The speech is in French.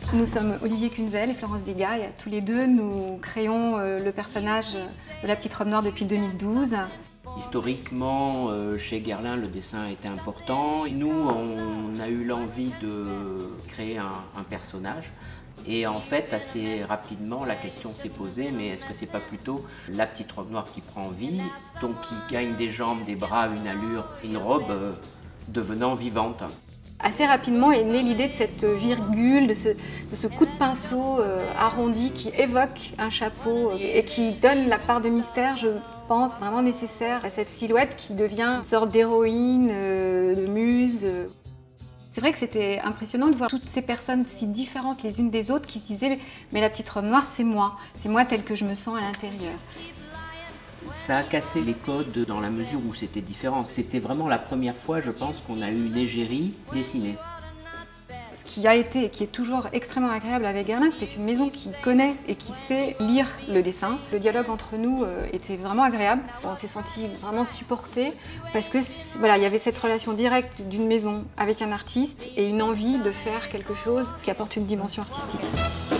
Nous sommes Olivier Kunzel et Florence Degas et tous les deux nous créons le personnage de la petite robe noire depuis 2012. Historiquement, chez Guerlain, le dessin était important. Nous, on a eu l'envie de créer un personnage. Et en fait, assez rapidement, la question s'est posée, mais est-ce que c'est pas plutôt la petite robe noire qui prend vie, donc qui gagne des jambes, des bras, une allure, une robe devenant vivante? Assez rapidement est née l'idée de cette virgule, de ce coup de pinceau arrondi qui évoque un chapeau et qui donne la part de mystère, je pense, vraiment nécessaire à cette silhouette qui devient une sorte d'héroïne, de muse. C'est vrai que c'était impressionnant de voir toutes ces personnes si différentes les unes des autres qui se disaient « mais la petite robe noire, c'est moi telle que je me sens à l'intérieur ». Ça a cassé les codes dans la mesure où c'était différent. C'était vraiment la première fois, je pense, qu'on a eu une égérie dessinée. Ce qui a été et qui est toujours extrêmement agréable avec Guerlain, c'est une maison qui connaît et qui sait lire le dessin. Le dialogue entre nous était vraiment agréable. On s'est sentis vraiment supportés parce que voilà, il y avait cette relation directe d'une maison avec un artiste et une envie de faire quelque chose qui apporte une dimension artistique.